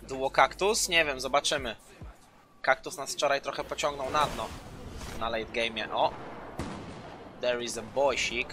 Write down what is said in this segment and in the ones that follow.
Duo kaktus? Nie wiem, zobaczymy. Kaktus nas wczoraj trochę pociągnął na dno. Na late game'ie. O! There is a boysik.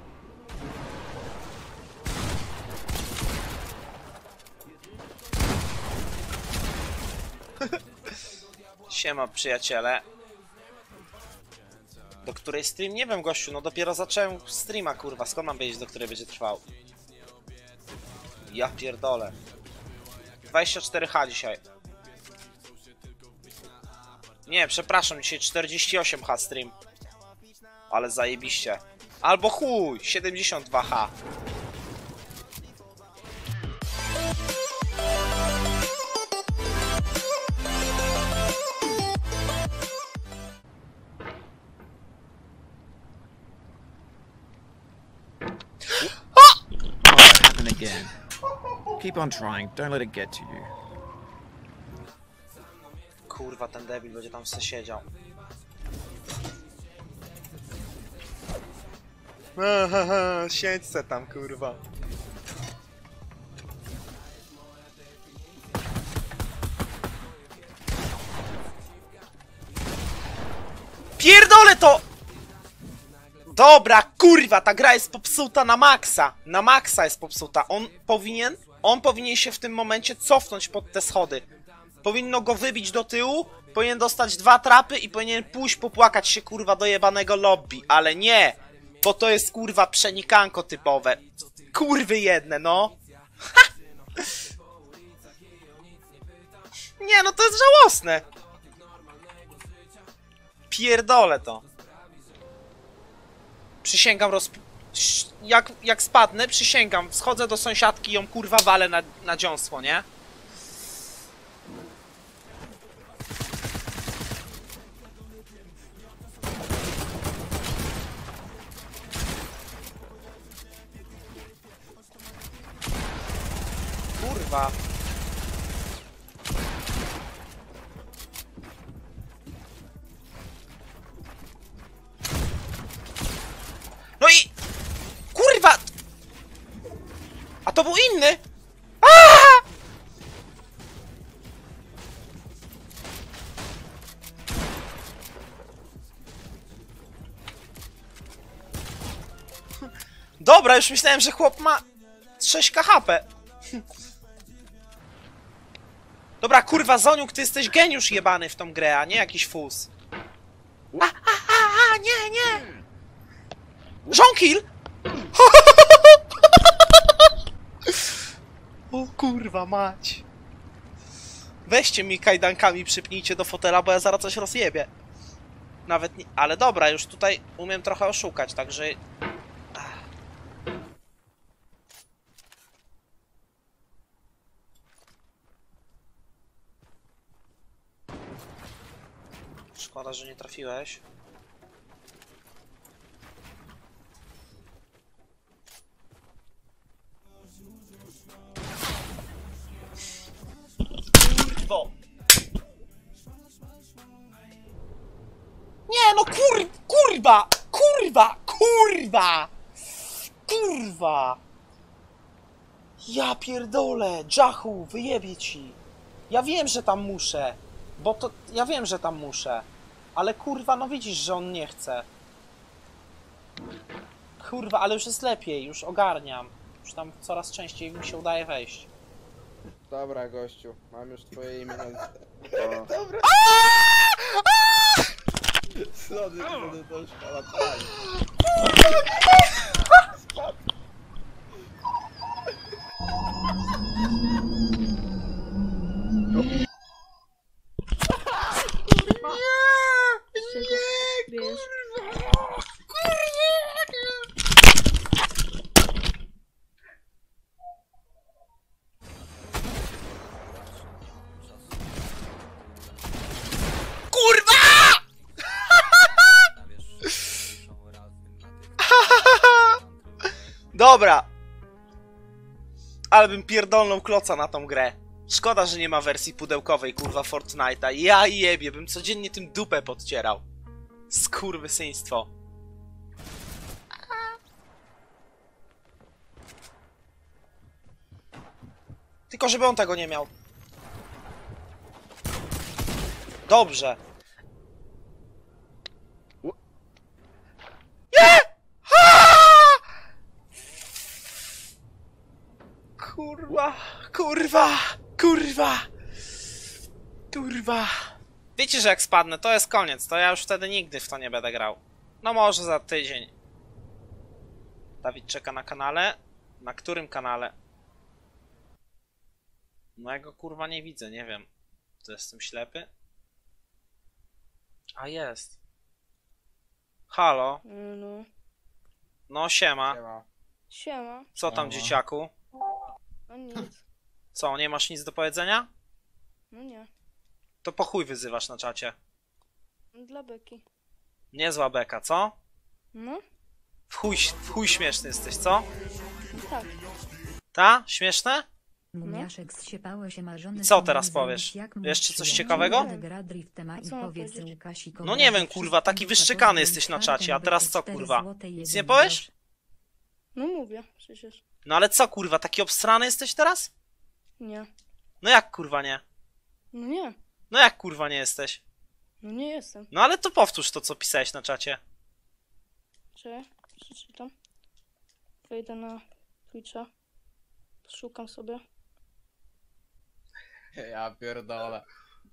Siema, przyjaciele. Do której stream? Nie wiem, gościu, no dopiero zacząłem streama, kurwa. Skąd mam wiedzieć, do której będzie trwał? Ja pierdolę. 24H dzisiaj. Nie, przepraszam, dzisiaj 48H stream. Ale zajebiście. Albo chuj, 72H. Again. Keep on trying, don't let it get to you. Kurwa, ten debil będzie tam se siedział. Siedź se tam, kurwa. Pierdolę to! Dobra, kurwa, ta gra jest popsuta na maksa. Na maksa jest popsuta. On powinien się w tym momencie cofnąć pod te schody. Powinno go wybić do tyłu, powinien dostać 2 trapy i powinien pójść popłakać się, kurwa, do jebanego lobby. Ale nie, bo to jest, kurwa, przenikanko typowe. Kurwy jedne, no. Ha! Nie, no to jest żałosne. Pierdolę to. Przysięgam, jak spadnę, przysięgam, schodzę do sąsiadki i ją, kurwa, walę na dziąsło, nie? Kurwa. No i... Kurwa! A to był inny! Aaaa! Dobra, już myślałem, że chłop ma 6 HP. Dobra, kurwa, Zoniuk, ty jesteś geniusz jebany w tą grę, a nie jakiś fus. Nie, nie! Żonkill! O kurwa mać. Weźcie mi kajdankami, przypnijcie do fotela, bo ja zaraz coś rozjebię. Nawet nie... Ale dobra, już tutaj umiem trochę oszukać, także... Szkoda, że nie trafiłeś. Kurwo! Nie no kurwa! Kurwa! Kurwa! Kurwa! Ja pierdolę! Dżachu, wyjebie ci! Ja wiem, że tam muszę. Bo to... Ja wiem, że tam muszę. Ale kurwa, no widzisz, że on nie chce. Kurwa, ale już jest lepiej, już ogarniam. Już tam coraz częściej mi się udaje wejść. Dobra, gościu, mam już twoje imię na... Dobra! Slody, to już palatali. Dobra! Ale bym pierdolnął kloca na tą grę. Szkoda, że nie ma wersji pudełkowej, kurwa, Fortnite'a. Ja jebie, bym codziennie tym dupę podcierał. Skurwysyństwo. Tylko żeby on tego nie miał. Dobrze. Nie! Aaaa! Kurwa, kurwa, kurwa, kurwa. Wiecie, że jak spadnę, to jest koniec. To ja już wtedy nigdy w to nie będę grał. No może za tydzień. Dawid czeka na kanale. Na którym kanale? No ja go kurwa nie widzę, nie wiem. To jestem ślepy? A jest. Halo? No. No siema. Siema. Siema. Co tam, dzieciaku? No nic. Co, nie masz nic do powiedzenia? No nie. To po chuj wyzywasz na czacie. Dla beki. Niezła beka, co? No? W chuj śmieszny jesteś, co? No tak. Ta? Śmieszne? Mumiaszek zsiepały się marzony. I co teraz powiesz? Jeszcze coś ciekawego? No nie wiem, kurwa, taki wyszczekany jesteś na czacie, a teraz co, kurwa? Nic nie powiesz? No mówię, przecież. No ale co, kurwa, taki obstrany jesteś teraz? Nie. No jak, kurwa, nie? No nie. No jak, kurwa, nie jesteś? No nie jestem. No ale to powtórz to, co pisałeś na czacie. Czekaj, przeczytam. Wejdę na Twitcha. Szukam sobie. Ja pierdolę.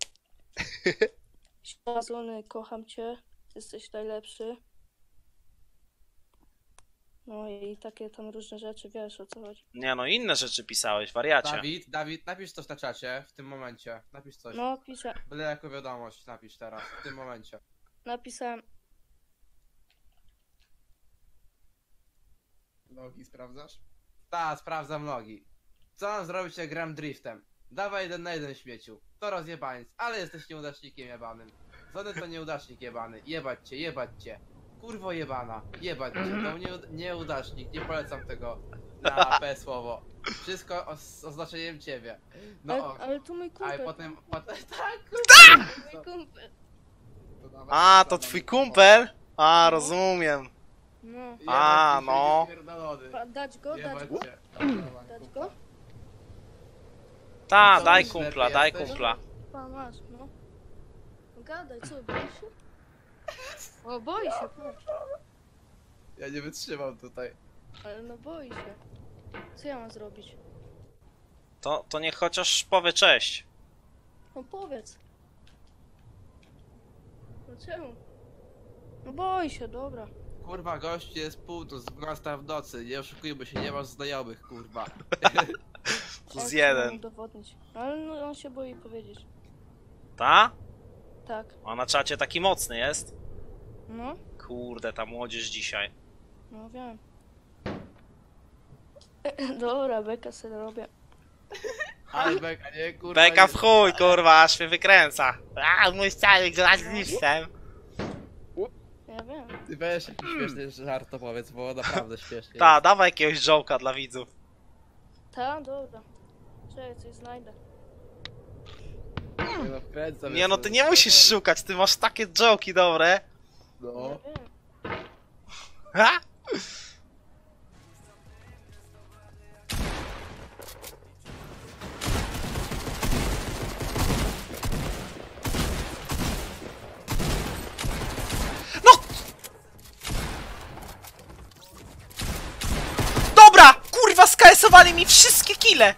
Ślazony, kocham cię. Jesteś najlepszy. No i takie tam różne rzeczy, wiesz o co chodzi. Nie no, inne rzeczy pisałeś, wariacie. Dawid, napisz coś na czacie w tym momencie. Napisz coś. No, piszę. Byle jako wiadomość napisz teraz, w tym momencie. Napisałem. Logi sprawdzasz? Tak, sprawdzam logi. Co mam zrobić, jak gram driftem? Dawaj 1 na 1, śmieciu. To rozjebańc, ale jesteś nieudacznikiem jebanym. Zony to nieudacznik jebany. Jebać cię. Kurwo jebana. Jebać cię. To nieudacznik. Nie polecam tego na P słowo. Wszystko z oznaczeniem ciebie. No, Ale tu mój a kumpel. potem tak, Mój kumpel. A, to twój kumpel? A, rozumiem. No. A, no. Dać go? Dać go? Dać go? Ta, Co, daj ślepy kumpla, daj jesteś? kumpla. Pa, masz, no. Gadaj, co, boisz się? O, boi się, patrz. Ja nie wytrzymam tutaj. Ale no boi się. Co ja mam zrobić? To niech chociaż powie cześć. No powiedz. No czemu? No boi się, dobra. Kurwa, goście jest północ, 12 w nocy. Nie oszukujmy się, nie masz znajomych, kurwa. Plus Ja chcę mu jeden. udowodnić. Ale no, on się boi powiedzieć. Ta? Tak. A na czacie taki mocny jest? No? Kurde, ta młodzież dzisiaj. No wiem. Dobra, beka sobie robię. Ale beka, nie, kurwa. Beka w nie- chuj, kurwa, aż mnie wykręca. A, mój stary grać z listem. Ja wiem. Ty weź jakiś śmieszny żart to powiedz, bo naprawdę śmiesznie Ta, jest. dawaj jakiegoś joke'a dla widzów. Ta, dobra. Czekaj, coś znajdę. Nie no, wkręcam Nie się, no, ty nie musisz szukać, ty masz takie joke'i dobre. Ja No. wiem. Ha? No! Dobra! Kurwa, skasowali mi wszystkie kile!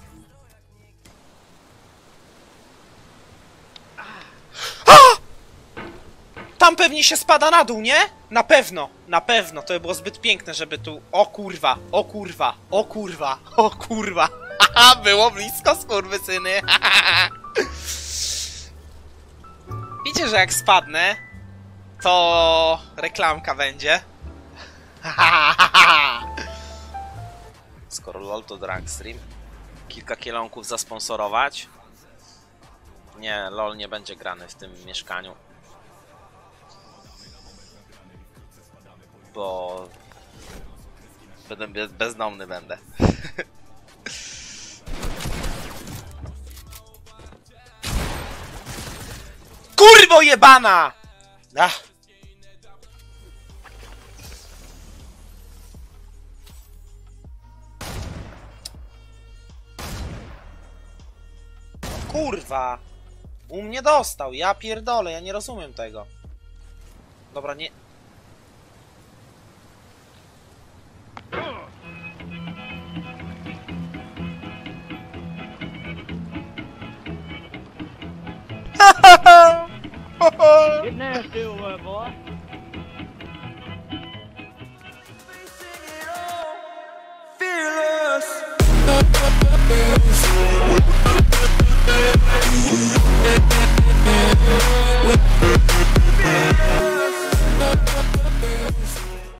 A! Tam pewnie się spada na dół, nie? Na pewno, to by było zbyt piękne, żeby tu... O kurwa, o kurwa, o kurwa, o kurwa. Haha, było blisko, skurwysyny. Wiecie, że jak spadnę, to reklamka będzie. Skoro LOL to Dragstream, kilka kielonków zasponsorować. Nie, LOL nie będzie grany w tym mieszkaniu. Bo będę bezdomny będę. Kurwo jebana! Ach. Kurwa! U mnie dostał, ja pierdolę, ja nie rozumiem tego. Dobra, nie... Get nasty over there, boy. Fearless.